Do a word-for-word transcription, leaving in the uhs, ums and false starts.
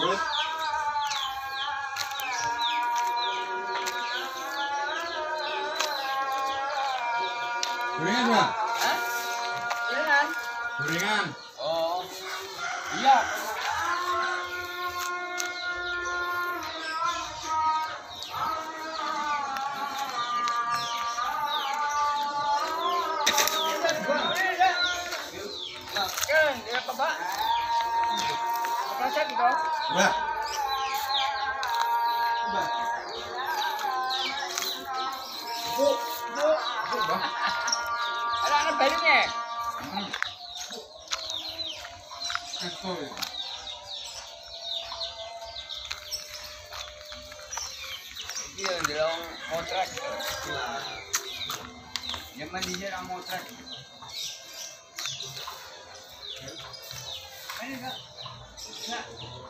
Gorengan, Bang? Hah? Gorengan? Gorengan. Oh. Iya. Kan, dia apa, Pak? Apa cek gitu? Wah. Bu, bu, bu, Bang. Ada anak baliknya. Hmm. Esto ya. Iya, dia orang motret. Zaman dia orang motret. Ini enggak. Enggak.